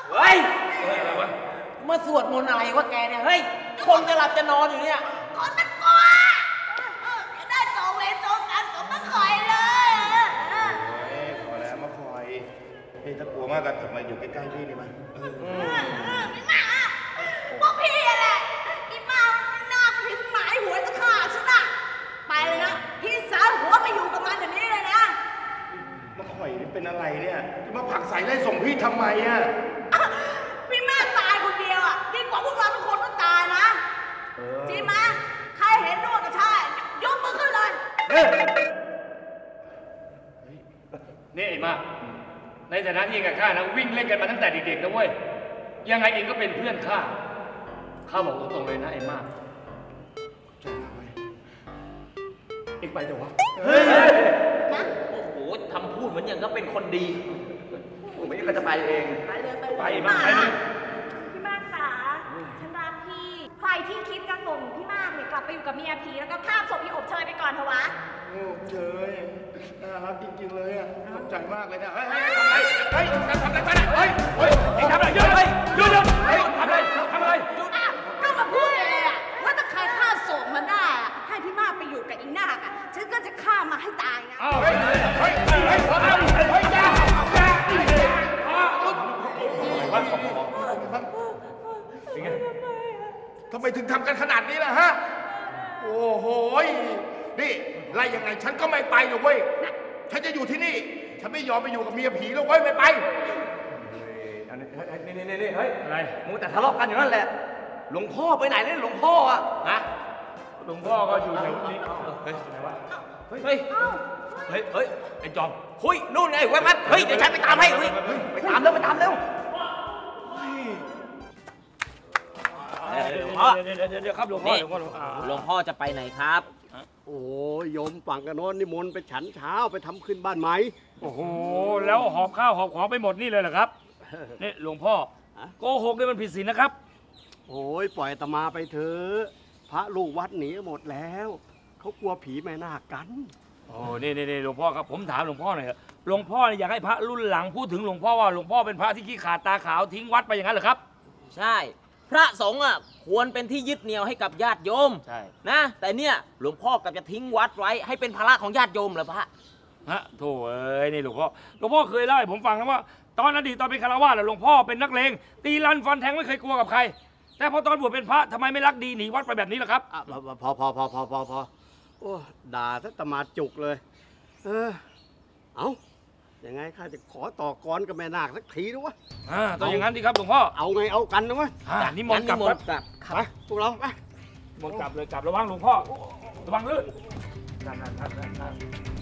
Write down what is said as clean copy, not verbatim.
เฮ้ยมาสวดมนต์อะไรวะแกเนี่ยเฮ้ยคนจะหลับจะนอนอยู่เนี่ยคนมันกลัวจะได้โจเวรโจกันกับมะคอยเลยพอแล้วมาคอยพี่ถ้ากลัวมากกันทำไมอยู่ใกล้ๆพี่นี่มั้ยไม่มาพวกพี่แหละอีมาหน้าถึงหมายหัวจะฆ่าฉันน่ะไปเลยนะพี่สาวหัวไปอยู่กับมันเดี๋ยวนี้เลยนะมาคอยนี่เป็นอะไรเนี่ยจะมาผลักใส่ไล่ส่งพี่ทำไมอ่ะพี่แม่ตายคนเดียวอ่ะดีกว่าพวกเราทุกคนต้องตายนะจริงไหมใครเห็นด้วยก็ใช่ยกมือขึ้นเลยนี่ไอ้มาในฐานะที่เองกับข้านะวิ่งเล่นกันมาตั้งแต่เด็กๆนะเว้ยยังไงเองก็เป็นเพื่อนข้าบอกตรงๆเลยนะไอ้มาเองไปเถอะวะนะโอ้โหทำพูดเหมือนอย่างก็เป็นคนดีผมไม่ก็จะไปเองไปมาไปเลยพี่มากขาฉันรักพี่ใครที่คิดจะส่งพี่มากเนี่ยกลับไปอยู่กับเมียผีแล้วก็ข้ามศพพี่อบเชยไปก่อนเถอะวะเชยน่ารักจริงๆเลยอ่ะขอบใจมากเลยนะเฮ้ยทำอะไรไปเฮ้ยเอ็งทำอะไรหยุดทำอะไรก็มาพูดเลยอ่ะว่าถ้าใครฆ่าศพมันได้อ่ะให้พี่มากไปอยู่กับอีนาคอ่ะฉันก็จะฆ่ามาให้ตายนะทำไมถึงทำกันขนาดนี้ล่ะฮะโอ้โหนี่ไล่ยังไงฉันก็ไม่ไปหรอกเว้ยฉันจะอยู่ที่นี่ฉันไม่ยอมไปอยู่กับเมียผีหรอกเว้ยไม่ไปนี่เฮ้ยอะไรมึงแต่ทะเลาะกันอยู่นั่นแหละหลวงพ่อไปไหนเนี่ยหลวงพ่ออะนะหลวงพ่อก็อยู่แถวนี้เฮ้ยไหนวะเฮ้ยไอ้จอมหุ้ยนู่นไงแว๊บเฮ้ยเดี๋ยวฉันไปตามให้เฮ้ยไปตามเร็วเดี๋ยวครับหลวงพ่อจะไปไหนครับโอ้โยมฝั่งกันโน้นนิมนต์ไปฉันเช้าไปทำขึ้นบ้านไหมโอ้โหแล้วหอบข้าวหอบของไปหมดนี่เลยเหรอครับนี่หลวงพ่อโกหกเนี่ยมันผิดศีลนะครับโอ้ยปล่อยอาตมาไปเถอะพระลูกวัดหนีหมดแล้วเขากลัวผีแม่นาคกันโอ้นี่หลวงพ่อครับผมถามหลวงพ่อหน่อยเถอะหลวงพ่ออยากให้พระรุ่นหลังพูดถึงหลวงพ่อว่าหลวงพ่อเป็นพระที่ขี้ขาดตาขาวทิ้งวัดไปอย่างนั้นเหรอครับใช่พระสงฆ์อ่ะควรเป็นที่ยึดเหนี่ยวให้กับญาติโยมใช่นะแต่เนี่ยหลวงพ่อกลับจะทิ้งวัดไว้ให้เป็นภาระของญาติโยมเหรอพระโธ่เอ้ยนี่หลวงพ่อเคยเล่าให้ผมฟังนะว่าตอนอดีตตอนเป็นคารวะหลวงพ่อเป็นนักเลงตีรันฟันแทงไม่เคยกลัวกับใครแต่พอตอนบวชเป็นพระทำไมไม่รักดีหนีวัดไปแบบนี้ล่ะครับพอโอ้ด่าซะตมาจุกเลยเอายังไงข้าจะขอต่อกรกับแม่นาคสักทีนะวะต้องอย่างนั้นดิครับหลวงพ่อเอาไงเอากันนะวะนิมนต์กลับไปพวกเราไปนิมนต์กลับเลยกลับระวังหลวงพ่อระวังลื่น